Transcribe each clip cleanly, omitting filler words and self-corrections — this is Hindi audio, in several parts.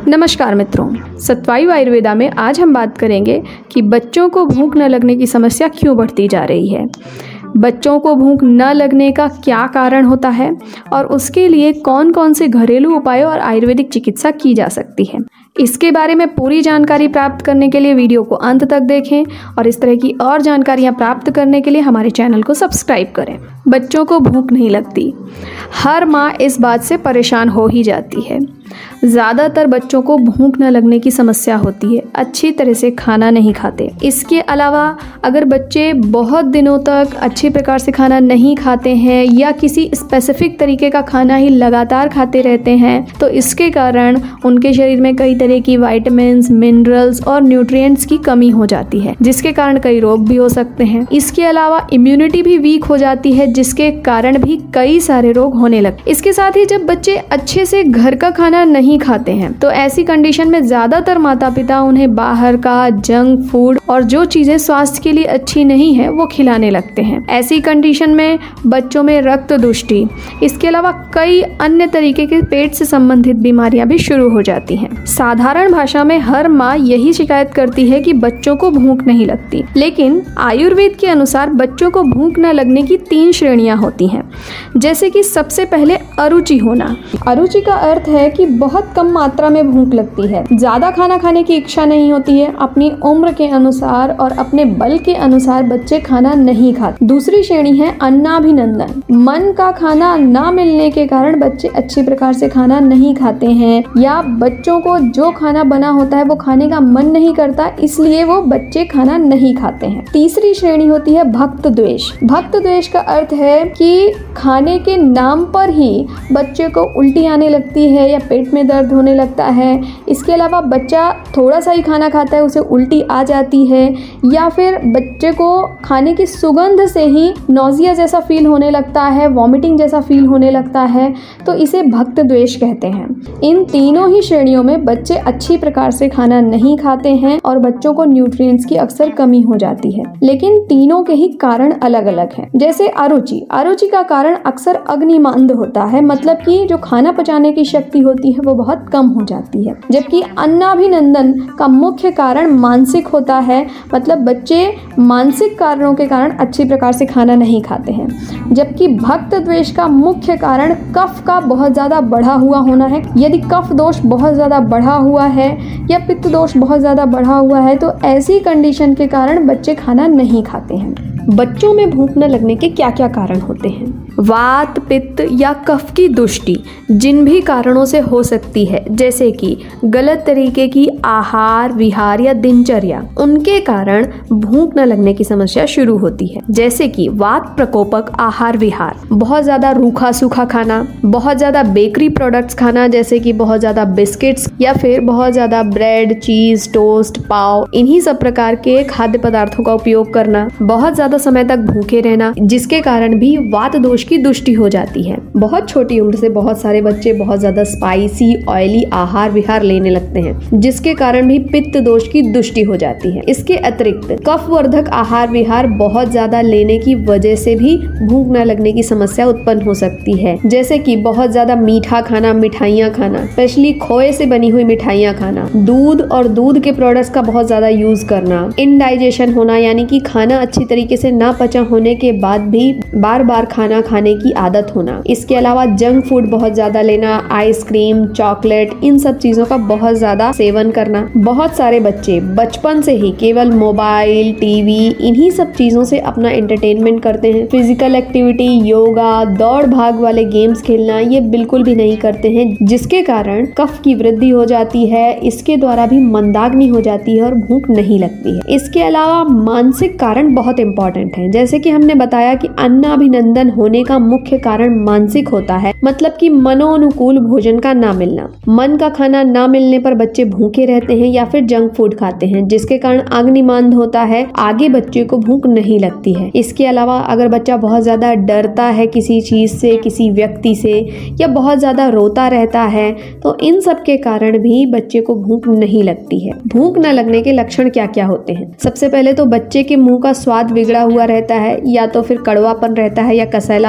नमस्कार मित्रों, सत्वायु आयुर्वेदा में आज हम बात करेंगे कि बच्चों को भूख न लगने की समस्या क्यों बढ़ती जा रही है, बच्चों को भूख न लगने का क्या कारण होता है और उसके लिए कौन कौन से घरेलू उपायों और आयुर्वेदिक चिकित्सा की जा सकती है। इसके बारे में पूरी जानकारी प्राप्त करने के लिए वीडियो को अंत तक देखें और इस तरह की और जानकारियां प्राप्त करने के लिए हमारे चैनल को सब्सक्राइब करें। बच्चों को भूख नहीं लगती, हर माँ इस बात से परेशान हो ही जाती है। ज़्यादातर बच्चों को भूख न लगने की समस्या होती है, अच्छी तरह से खाना नहीं खाते। इसके अलावा अगर बच्चे बहुत दिनों तक अच्छी प्रकार से खाना नहीं खाते हैं या किसी स्पेसिफिक तरीके का खाना ही लगातार खाते रहते हैं तो इसके कारण उनके शरीर में कई तरह की विटामिन्स, मिनरल्स और न्यूट्रिएंट्स की कमी हो जाती है, जिसके कारण कई रोग भी हो सकते हैं। इसके अलावा इम्यूनिटी भी वीक हो जाती है, जिसके कारण भी कई सारे रोग होने लगते। इसके साथ ही जब बच्चे अच्छे से घर का खाना नहीं खाते हैं तो ऐसी कंडीशन में ज्यादातर माता पिता उन्हें बाहर का जंक फूड और जो चीजें स्वास्थ्य के लिए अच्छी नहीं है वो खिलाने लगते हैं। ऐसी कंडीशन में बच्चों में रक्त दुष्टि, इसके अलावा कई अन्य तरीके के पेट से संबंधित बीमारियां भी शुरू हो जाती हैं। साधारण भाषा में हर माँ यही शिकायत करती है कि बच्चों को भूख नहीं लगती, लेकिन आयुर्वेद के अनुसार बच्चों को भूख न लगने की 3 श्रेणियां होती हैं। जैसे कि सबसे पहले अरुचि होना। अरुचि का अर्थ है कि बहुत कम मात्रा में भूख लगती है, ज्यादा खाना खाने की इच्छा नहीं होती है। अपनी उम्र के अनुसार और अपने बल के अनुसार बच्चे खाना नहीं खाते। दूसरी श्रेणी है अन्नाभिनंदन। मन का खाना ना मिलने के कारण बच्चे अच्छी प्रकार से खाना नहीं खाते हैं या बच्चों को जो खाना बना होता है वो खाने का मन नहीं करता, इसलिए वो बच्चे खाना नहीं खाते हैं। तीसरी श्रेणी होती है भक्त द्वेष। भक्त द्वेष का अर्थ है कि खाने के नाम पर ही बच्चे को उल्टी आने लगती है या पेट में दर्द होने लगता है। इसके अलावा बच्चा थोड़ा सा ही खाना खाता है, उसे उल्टी आ जाती है या फिर बच्चे को खाने की सुगंध से ही नौजिया जैसा फील होने लगता है, वॉमिटिंग जैसा फील होने लगता है, तो इसे भक्त द्वेष कहते हैं। इन तीनों ही श्रेणियों में बच्चे अच्छी प्रकार से खाना नहीं खाते हैं और बच्चों को न्यूट्रिएंट्स की अक्सर कमी हो जाती है, लेकिन तीनों के ही कारण अलग अलग हैं। जैसे अरुचि, अरुचि का कारण अक्सर अग्निमांद होता है, मतलब कि जो खाना पचाने की शक्ति होती है वो बहुत कम हो जाती है। जबकि अन्नाभिनंदन का मुख्य कारण मानसिक होता है, मतलब बच्चे मानसिक कारणों के कारण अच्छी प्रकार से खाना नहीं खाते हैं। जबकि भक्त द्वेष का मुख्य कारण कफ का बहुत ज्यादा बढ़ा हुआ होना है। यदि कफ दोष बहुत ज्यादा बढ़ा हुआ है या पित्त दोष बहुत ज्यादा बढ़ा हुआ है तो ऐसी कंडीशन के कारण बच्चे खाना नहीं खाते हैं। बच्चों में भूख न लगने के क्या क्या कारण होते हैं? वात, पित्त या कफ की दुष्टि जिन भी कारणों से हो सकती है, जैसे कि गलत तरीके की आहार विहार या दिनचर्या, उनके कारण भूख न लगने की समस्या शुरू होती है। जैसे कि वात प्रकोपक आहार विहार, बहुत ज्यादा रूखा सूखा खाना, बहुत ज्यादा बेकरी प्रोडक्ट्स खाना, जैसे कि बहुत ज्यादा बिस्किट्स या फिर बहुत ज्यादा ब्रेड, चीज, टोस्ट, पाव, इन्हीं सब प्रकार के खाद्य पदार्थों का उपयोग करना, बहुत ज्यादा समय तक भूखे रहना, जिसके कारण भी वात दोष की दुष्टि हो जाती है। बहुत छोटी उम्र से बहुत सारे बच्चे बहुत ज्यादा स्पाइसी ऑयली आहार विहार लेने लगते हैं, जिसके कारण भी पित्त दोष की दुष्टि हो जाती है। इसके अतिरिक्त कफवर्धक आहार विहार बहुत ज्यादा लेने की वजह से भी भूख न लगने की समस्या उत्पन्न हो सकती है। जैसे कि बहुत ज्यादा मीठा खाना, मिठाइयाँ खाना, स्पेशली खोए से बनी हुई मिठाइयाँ खाना, दूध और दूध के प्रोडक्ट्स का बहुत ज्यादा यूज करना, इनडाइजेशन होना, यानी कि खाना अच्छी तरीके से ना पचा होने के बाद भी बार बार खाना खाने की आदत होना। इसके अलावा जंक फूड बहुत ज्यादा लेना, आइसक्रीम, चॉकलेट, इन सब चीजों का बहुत ज्यादा सेवन करना। बहुत सारे बच्चे बचपन से ही केवल मोबाइल, टीवी, इन्हीं सब चीजों से अपना एंटरटेनमेंट करते हैं। फिजिकल एक्टिविटी, योगा, दौड़ भाग वाले गेम्स खेलना ये बिल्कुल भी नहीं करते हैं, जिसके कारण कफ की वृद्धि हो जाती है। इसके द्वारा भी मंदाग्नि हो जाती है और भूख नहीं लगती है। इसके अलावा मानसिक कारण बहुत इंपॉर्टेंट है। जैसे कि हमने बताया कि अन्नाभिनंदन होने का मुख्य कारण मानसिक होता है, मतलब कि मनोनुकूल भोजन का ना मिलना। मन का खाना ना मिलने पर बच्चे भूखे रहते हैं या फिर जंक फूड खाते हैं, जिसके कारण अग्निमांद होता है, आगे बच्चे को भूख नहीं लगती है। इसके अलावा अगर बच्चा बहुत ज्यादा डरता है किसी चीज से, किसी व्यक्ति से, या बहुत ज्यादा रोता रहता है, तो इन सब के कारण भी बच्चे को भूख नहीं लगती है। भूख न लगने के लक्षण क्या क्या होते हैं? सबसे पहले तो बच्चे के मुंह का स्वाद बिगड़ा हुआ रहता है, या तो फिर कड़वापन रहता है या कसैलापन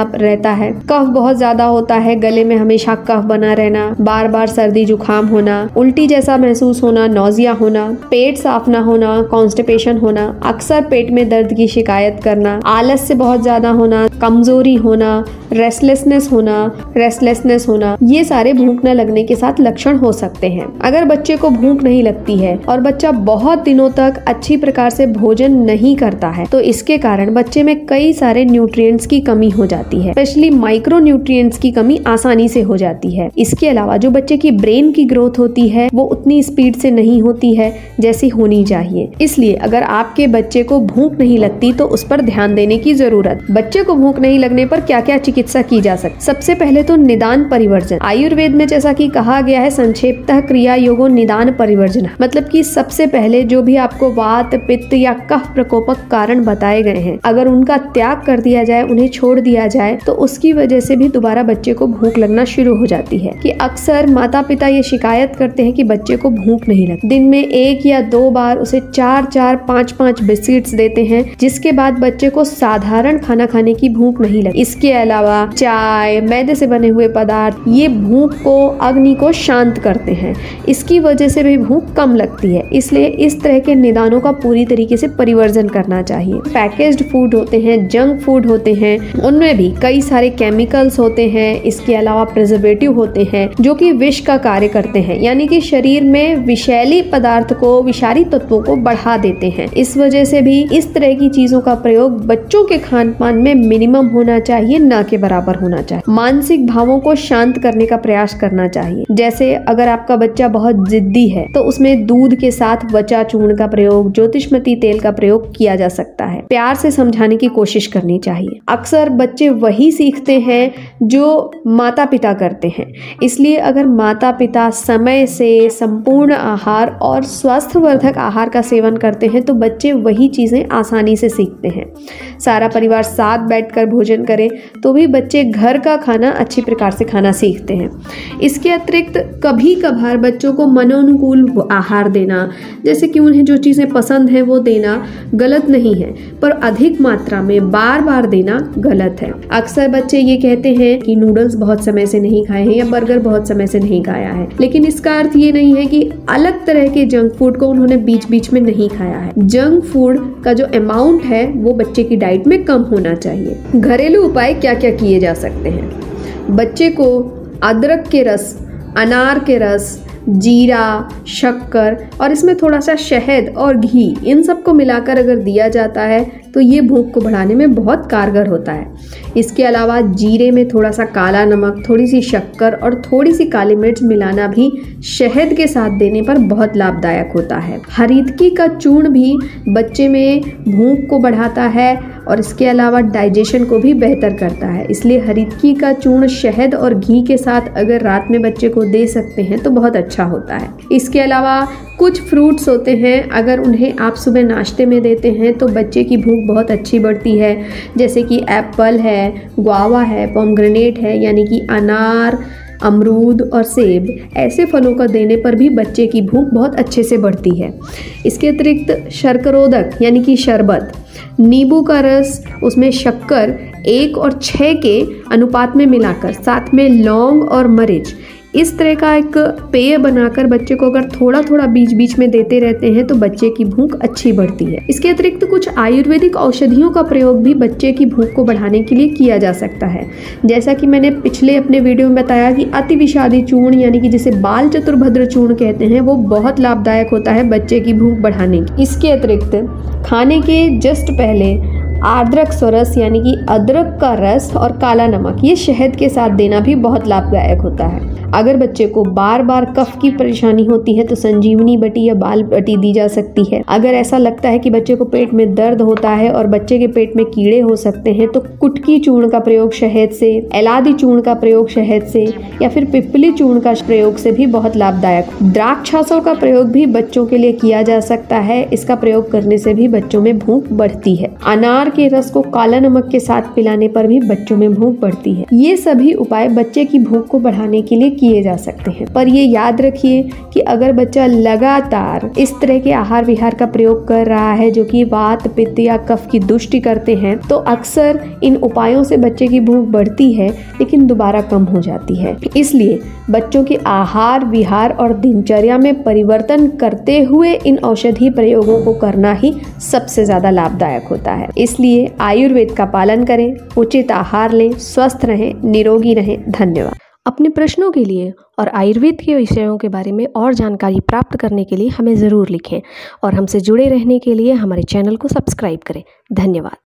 रहता है, कफ बहुत ज्यादा होता है, गले में हमेशा कफ बना रहना, बार बार सर्दी जुकाम होना, उल्टी जैसा महसूस होना, नौजिया होना, पेट साफ ना होना, कॉन्स्टिपेशन होना, अक्सर पेट में दर्द की शिकायत करना, आलस से बहुत ज्यादा होना, कमजोरी होना, रेस्टलेसनेस होना, ये सारे भूख न लगने के साथ लक्षण हो सकते हैं। अगर बच्चे को भूख नहीं लगती है और बच्चा बहुत दिनों तक अच्छी प्रकार से भोजन नहीं करता है तो इसके कारण बच्चे में कई सारे न्यूट्रिएंट्स की कमी हो जाती है, स्पेशली माइक्रो न्यूट्रिएंट्स की कमी आसानी से हो जाती है। इसके अलावा जो बच्चे की ब्रेन की ग्रोथ होती है वो उतनी स्पीड से नहीं होती है जैसी होनी चाहिए। इसलिए अगर आपके बच्चे को भूख नहीं लगती तो उस पर ध्यान देने की जरूरत। बच्चे को भूख नहीं लगने पर क्या क्या चिकित्सा की जा सकती? सबसे पहले तो निदान परिवर्जन। आयुर्वेद में जैसा कि कहा गया है संक्षेपतः क्रिया योगो निदान परिवर्जन, मतलब कि सबसे पहले जो भी आपको वात पित्त या कफ प्रकोपक कारण बताए गए हैं अगर उनका त्याग कर दिया जाए, उन्हें छोड़ दिया जाए तो उसकी वजह से भी दोबारा बच्चे को भूख लगना शुरू हो जाती है। कि अक्सर माता पिता ये शिकायत करते हैं कि बच्चे को भूख नहीं लगती, दिन में 1 या 2 बार उसे 4-4 5-5 बिस्किट्स देते हैं जिसके बाद बच्चे को साधारण खाना खाने की भूख नहीं लगती। इसके अलावा चाय, मैदे से बने हुए पदार्थ ये भूख को अग्नि को शांत करते हैं, इसकी वजह से भी भूख कम लगती है। इसलिए इस तरह के निदानों का पूरी तरीके से परिवर्जन करना चाहिए। पैकेज्ड फूड होते हैं, जंक फूड होते हैं, उनमें भी कई सारे केमिकल्स होते हैं। इसके अलावा प्रिजर्वेटिव होते हैं जो कि विष का कार्य करते हैं, यानी कि शरीर में विषैली पदार्थ को, विषारी तत्वों को बढ़ा देते हैं। इस वजह से भी इस तरह की चीजों का प्रयोग बच्चों के खान पान में मिनिमम होना चाहिए, न के बराबर होना चाहिए। मानसिक भावों को शांत करने का प्रयास करना चाहिए। जैसे अगर आपका बच्चा बहुत जिद्दी है तो उसमें दूध के साथ वचा चूर्ण का प्रयोग, ज्योतिषमती तेल का प्रयोग किया जा सकता है। प्यार से समझाने की कोशिश करनी चाहिए। अक्सर बच्चे वही सीखते हैं जो माता पिता करते हैं, इसलिए अगर माता पिता समय से संपूर्ण आहार और स्वास्थ्यवर्धक आहार का सेवन करते हैं तो बच्चे वही चीजें आसानी से सीखते हैं। सारा परिवार साथ बैठकर भोजन करे तो भी बच्चे घर का खाना अच्छी प्रकार से खाना सीखते हैं। इसके अतिरिक्त कभी कभार बच्चों को मनोनुकूल आहार देना, जैसे कि उन्हें जो चीजें पसंद है वो देना गलत नहीं है, पर अधिक मात्रा में बार बार देना गलत है। अक्सर बच्चे ये कहते हैं कि नूडल्स बहुत समय से नहीं खाए हैं या बर्गर बहुत समय से नहीं खाया है, लेकिन इसका अर्थ ये नहीं है कि अलग तरह के जंक फूड को उन्होंने बीच बीच में नहीं खाया है। जंक फूड का जो अमाउंट है वो बच्चे की डाइट में कम होना चाहिए। घरेलू उपाय क्या क्या किए जा सकते हैं? बच्चे को अदरक के रस, अनार के रस, जीरा, शक्कर और इसमें थोड़ा सा शहद और घी, इन सबको मिलाकर अगर दिया जाता है तो ये भूख को बढ़ाने में बहुत कारगर होता है। इसके अलावा जीरे में थोड़ा सा काला नमक, थोड़ी सी शक्कर और थोड़ी सी काली मिर्च मिलाना भी शहद के साथ देने पर बहुत लाभदायक होता है। हरितकी का चूर्ण भी बच्चे में भूख को बढ़ाता है और इसके अलावा डाइजेशन को भी बेहतर करता है, इसलिए हरितकी का चूर्ण शहद और घी के साथ अगर रात में बच्चे को दे सकते हैं तो बहुत अच्छा होता है। इसके अलावा कुछ फ्रूट्स होते हैं, अगर उन्हें आप सुबह नाश्ते में देते हैं तो बच्चे की भूख बहुत अच्छी बढ़ती है, जैसे कि एप्पल है, गुआवा है, पोमग्रेनेट है, यानी कि अनार, अमरूद और सेब, ऐसे फलों का देने पर भी बच्चे की भूख बहुत अच्छे से बढ़ती है। इसके अतिरिक्त शर्करोदक यानी कि शरबत, नींबू का रस, उसमें शक्कर 1 और 6 के अनुपात में मिलाकर, साथ में लौंग और मरीच, इस तरह का एक पेय बनाकर बच्चे को अगर थोड़ा थोड़ा बीच बीच में देते रहते हैं तो बच्चे की भूख अच्छी बढ़ती है। इसके अतिरिक्त कुछ आयुर्वेदिक औषधियों का प्रयोग भी बच्चे की भूख को बढ़ाने के लिए किया जा सकता है। जैसा कि मैंने पिछले अपने वीडियो में बताया कि अति विषादी चूर्ण यानी कि जिसे बाल चतुर्भद्र चूर्ण कहते हैं, वो बहुत लाभदायक होता है बच्चे की भूख बढ़ाने की। इसके अतिरिक्त खाने के जस्ट पहले आर्द्रक स्वरस यानी कि अदरक का रस और काला नमक, ये शहद के साथ देना भी बहुत लाभदायक होता है। अगर बच्चे को बार बार कफ की परेशानी होती है तो संजीवनी बटी या बाल बटी दी जा सकती है। अगर ऐसा लगता है कि बच्चे को पेट में दर्द होता है और बच्चे के पेट में कीड़े हो सकते हैं तो कुटकी चूर्ण का प्रयोग शहद से, एलादी चूर्ण का प्रयोग शहद से या फिर पिपली चूर्ण का प्रयोग से भी बहुत लाभदायक। द्राक्षासों का प्रयोग भी बच्चों के लिए किया जा सकता है, इसका प्रयोग करने से भी बच्चों में भूख बढ़ती है। अनार अनार के रस को काला नमक के साथ पिलाने पर भी बच्चों में भूख बढ़ती है। ये सभी उपाय बच्चे की भूख को बढ़ाने के लिए किए जा सकते हैं, पर ये याद रखिए कि अगर बच्चा लगातार इस तरह के आहार विहार का प्रयोग कर रहा है जो कि वात, पित्त या कफ की दुष्टि करते हैं, तो अक्सर इन उपायों से बच्चे की भूख बढ़ती है लेकिन दोबारा कम हो जाती है। इसलिए बच्चों के आहार विहार और दिनचर्या में परिवर्तन करते हुए इन औषधि प्रयोगों को करना ही सबसे ज्यादा लाभदायक होता है। इसलिए आयुर्वेद का पालन करें, उचित आहार लें, स्वस्थ रहें, निरोगी रहें। धन्यवाद। अपने प्रश्नों के लिए और आयुर्वेद के विषयों के बारे में और जानकारी प्राप्त करने के लिए हमें ज़रूर लिखें और हमसे जुड़े रहने के लिए हमारे चैनल को सब्सक्राइब करें। धन्यवाद।